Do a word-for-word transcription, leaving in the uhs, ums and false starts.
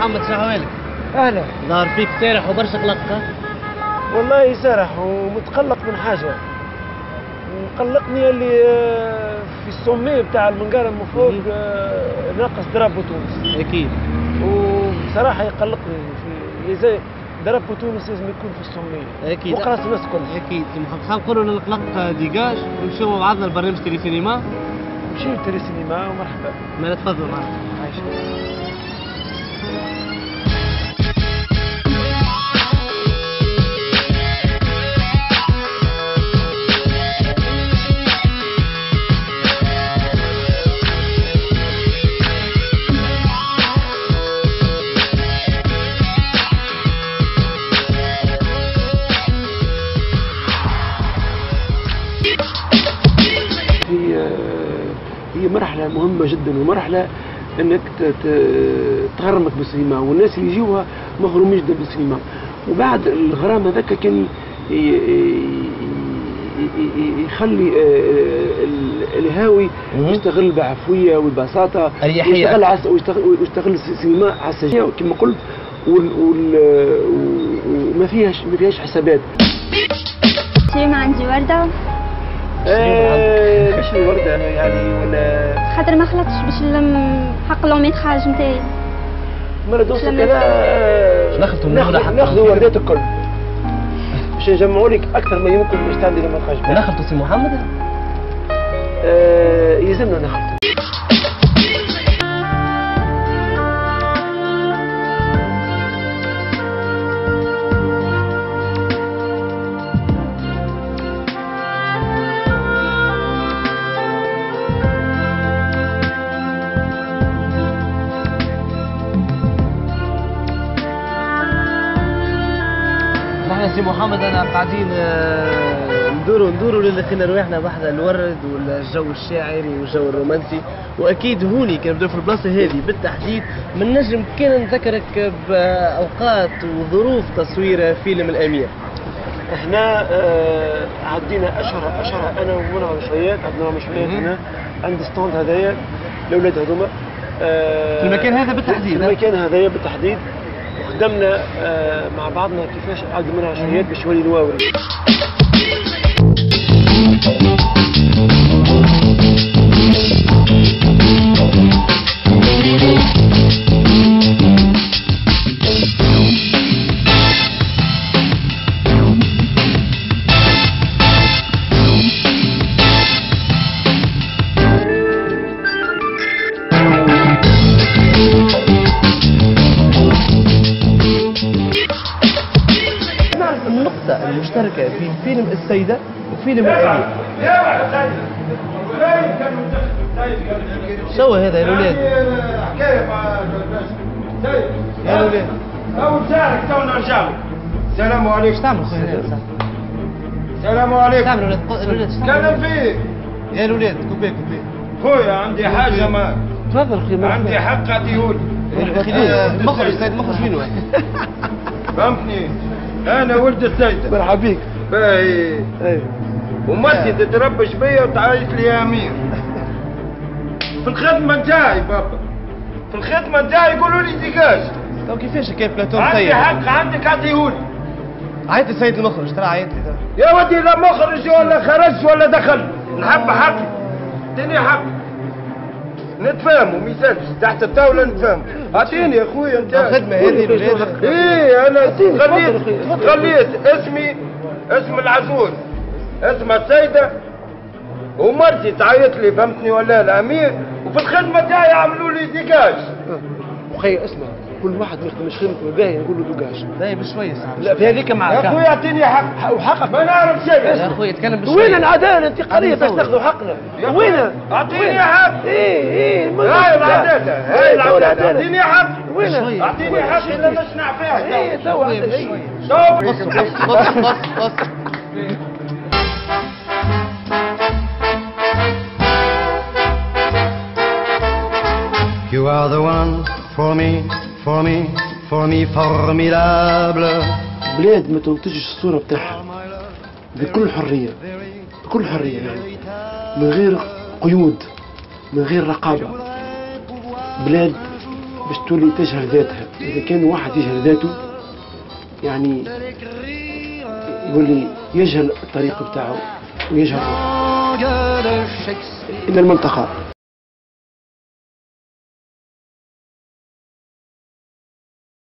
محمد شنو أحوالك؟ اهلا. ظهر فيك سارح وبرشا قلق. والله سارح ومتقلق من حاجه، مقلقني اللي في السومي بتاع المنقاره من فوق ناقص درابو تونس. اكيد. وبصراحه يقلقني في زي درابو تونس لازم يكون في السومي. اكيد. وخلاص الناس الكل. اكيد. محمد نقولوا للقلق ديجاج ونمشيو مع بعضنا لبرنامج تيلي سينما. نمشيو تيلي سينما ومرحبا. ما نتفضلوا معنا. عايشة. هي مرحلة مهمة جدا ومرحلة انك تغرمك بالسينما، والناس اللي يجيوها مغرومين جدا بالسينما. وبعد الغرام هذاك كان يخلي الهاوي يشتغل بعفوية وببساطة، ويشتغل عس ويشتغل السينما عساجية كما قلت، وما فيهاش ما فيهاش حسابات. اليوم عندي وردة. ايه مش الوردة يعني ولا خاطر ما خلطتش باش نلم حق لوميتراج نتاعي. مرة دوسك انا ناخذوا ناخذوا وردات الكل باش نجمعوا لك اكثر ما يمكن باش تعدي لوميتراج. ناخذوا سي محمد؟ آه يلزمنا ناخذ. سي محمد انا قاعدين ندوروا ندوروا لقينا رواحنا بحذا الورد والجو الشاعري والجو الرومانسي، واكيد هوني كان نبداو في البلاصه هذه بالتحديد من نجم كان نذكرك باوقات وظروف تصوير فيلم الامير. احنا آه عدينا اشهر اشهر انا ومنى مشويات عندنا مشويات هنا عند ستاند هذايا الاولاد هذوما آه في المكان هذا بالتحديد. في المكان هذايا بالتحديد خدمنا آه مع بعضنا كيفاش عدوا منها شويات باش يولي نواوري. المشتركة في فيلم السيدة وفيلم الأمير. شو هذا يا الولاد؟ يا الولاد تو نساعدك تو نرجع لك. السلام عليكم. ايش تعملوا خويا؟ السلام عليكم. تعملوا الولاد؟ تكلم فيه يا الولاد. كوبي كوبي خويا عندي حاجة ما تفضل خويا. عندي حق عطيهولي. المخرج السيد المخرج منو؟ فهمتني؟ أنا ولد السيدة. مرحبا بيك. باهي. ايوه. ومرتي تتربش بيا وتعيط لي يا أمير. في الخدمة نتاعي بابا. في الخدمة نتاعي يقولوا لي ديجاج. تو كيفاش كيف بلاتون عندي حق عندك عطيهولي. عيط السيد المخرج ترى عيط لي ترى. يا ودي لا مخرج ولا خرج ولا دخل. نحب حقي. اعطيني حقي. نتفاهموا ما يسالش تحت الطاوله نتفاهموا. اعطيني يا خويا انت الخدمه هذه الولاد. ايه انا خليت خليت اسمي اسم العزوز اسمها السيده ومرتي تعيط لي فهمتني ولا الامير، وفي الخدمه تاعي عملوا لي ديجاج. اخي اسمع كل واحد ما يخدمش خدمته باهي نقول له دوجاج. لا بشويه صاحبي. لا في هذيك معك يا خويا اعطيني حق وحقك ما نعرف شيء. يا خويا تكلم بشويه. وين العداله انتقاليه باش ناخذوا حقنا؟ وين؟ اعطيني حق. ايه ايه هاي العداله هاي العداله اعطيني حق. وين؟ اعطيني حق الا نشنع فيها. ايه تو بص بص بص بص. You are the one for me, for me, for me formidable. بلاد ما تنتجش الصورة بتاعها بكل حرية، بكل حرية يعني من غير قيود، من غير رقابة. بلاد باش تولي تجهل ذاتها. إذا كان واحد يجهل ذاته يعني يولي يجهل الطريق بتاعه ويجهل روحه. إلى الملتقى.